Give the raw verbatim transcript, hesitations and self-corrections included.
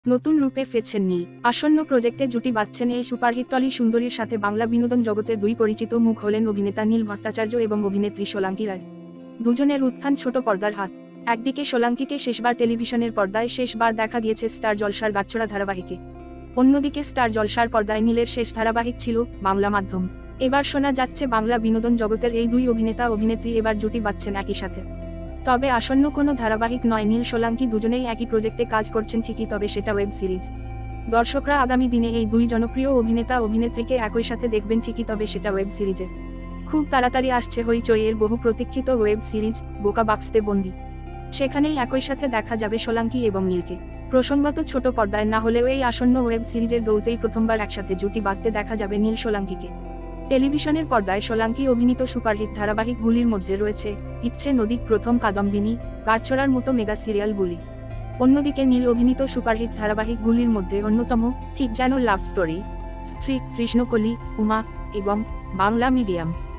নতুন রূপে ফিরছেন নীল। আসন্ন প্রজেক্টে জুটি বাঁধছেন এই সুপারহিট টলি সুন্দরীর সাথে বাংলা বিনোদন জগতের দুই পরিচিত মুখ হলেন অভিনেতা নীল ভট্টাচার্য এবং অভিনেত্রী সোলাঙ্কি রায়। দুজনের উত্থান ছোট পর্দার হাত। একদিকে সোলাঙ্কিকে শেষবার টেলিভিশনের পর্দায় শেষবার দেখা গিয়েছে স্টার জলসার গাছছড়া ধারাবাহিকে। অন্যদিকে স্টার জলসার পর্দায় নীলের শেষ ধারাবাহিক ছিল বাংলা মাধ্যম। এবার শোনা যাচ্ছে বাংলা বিনোদন জগতের এই দুই অভিনেতা অভিনেত্রী এবার জুটি বাঁধছেন একই সাথে। তবে আসন্ন কোনো ধারাবাহিক নয়, নীল সোলাঙ্কি দুজনেই একই প্রজেক্টে কাজ করছেন ঠিকই, তবে সেটা ওয়েব সিরিজ। দর্শকরা আগামী দিনে এই দুই জনপ্রিয় অভিনেতা অভিনেত্রীকে একই সাথে দেখবেন ঠিকই, তবে সেটা ওয়েব সিরিজে। খুব তাড়াতাড়ি আসছে হইচইয়ের বহু প্রতীক্ষিত ওয়েব সিরিজ বোকা বাক্সতে বন্দি। সেখানেই একই সাথে দেখা যাবে সোলাঙ্কি এবং নীলকে। প্রসঙ্গত, ছোট পর্দায় না হলেও এই আসন্ন ওয়েব সিরিজের দৌড়তেই প্রথমবার একসাথে জুটি বাঁধতে দেখা যাবে নীল সোলাঙ্কিকে। টেলিভিশনের পর্দায় সোলাঙ্কি অভিনীত সুপারহিট ধারাবাহিকগুলির মধ্যে রয়েছে ইচ্ছে নদী, প্রথম কাদম্বিনী, গাছছড়ার মতো মেগা সিরিয়ালগুলি। অন্যদিকে নীল অভিনীত সুপারহিট ধারাবাহিকগুলির মধ্যে অন্যতম ঠিক যেন লাভ স্টোরি, স্ত্রী, কৃষ্ণকলি, উমা এবং বাংলা মিডিয়াম।